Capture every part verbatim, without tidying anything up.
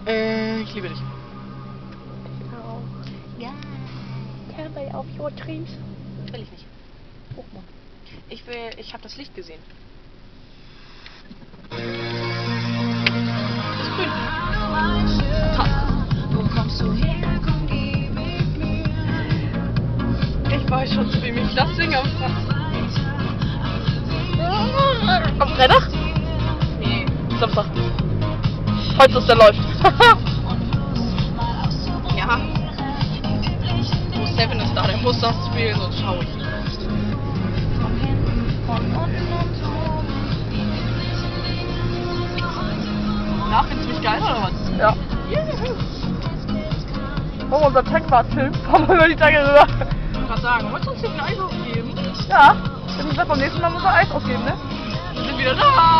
Äh, ich liebe dich. Auch. Ja. Tell me of your dreams. Will ich nicht. Guck mal. Ich will, ich habe das Licht gesehen. Das ist grün. Wo kommst du her? Komm, geh mit mir. Ich weiß schon, zu wem ich das singe. Am Freitag? Nee. Samstag. Heute ist der läuft. Ja. Wo Seven ist da, der muss das spielen, sonst schau ich nicht. Von hinten, von unten und oben. Na, findest du mich geil oder was? Ja. Wollen wir unseren Tankwart-Film? Fahren wir über die Tanke rüber. Ich wollte gerade sagen, wolltest du uns hier ein Eis aufgeben? Ja. Wenn ich sag, beim nächsten Mal muss er Eis ausgeben, ne? Wir sind wieder da.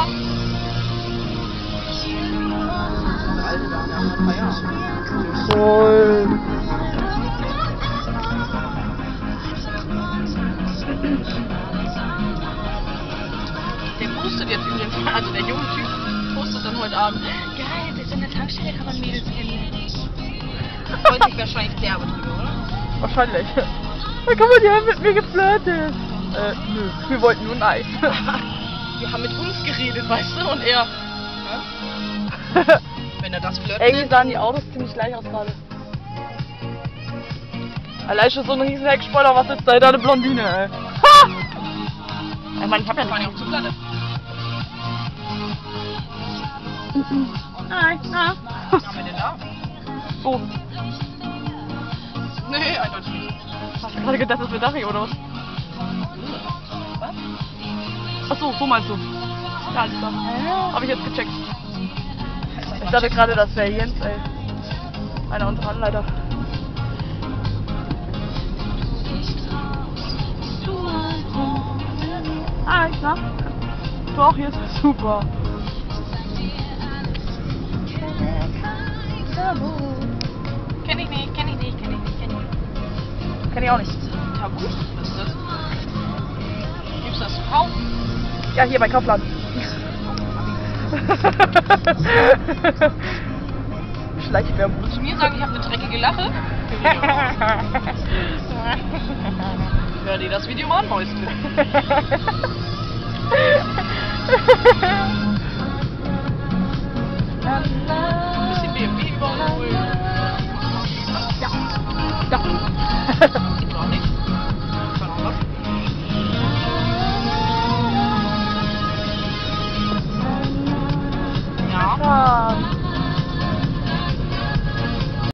Voll. Der postet jetzt übrigens, also der junge Typ postet dann heute Abend. Geil, bis in der Tankstelle kann man Mädels kennenlernen. Freut sich wahrscheinlich derbe drüber, oder? Wahrscheinlich. Da kann man, die haben mit mir geflirtet. Äh, nö. Wir wollten nur ein Eis. Wir haben mit uns geredet, weißt du, und er. Hä? Wenn er das flirtet. Irgendwie sahen die Autos ziemlich gleich aus gerade. Allein schon so ein riesen Heckspoiler, was sitzt da? Da eine Blondine, ey. Ha! Ich meine, ich hab ja Fahren ja nicht. auch zur Platte. Nein, na. Was haben wir denn da? Oh, Nee, eindeutig nicht. hast du gerade gedacht, das wäre Dachi oder was? Was? Achso, so meinst du. Ja, alles klar. Hab ich jetzt gecheckt. Ich dachte gerade, das wäre Jens, ey. Einer unserer Anleiter. Hi, na? Du auch hier? Super. Kenn ich nicht, kenn ich nicht, kenn ich nicht, kenn ich nicht. Kenn ich auch nicht. Tabu? Was ist das? Gibt's das zu kaufen? Ja, hier bei Kaufland. Schleichwerbung. Zu mir sagen, ich habe eine dreckige Lache. Hör dir das Video mal an, Mäuschen. La, la,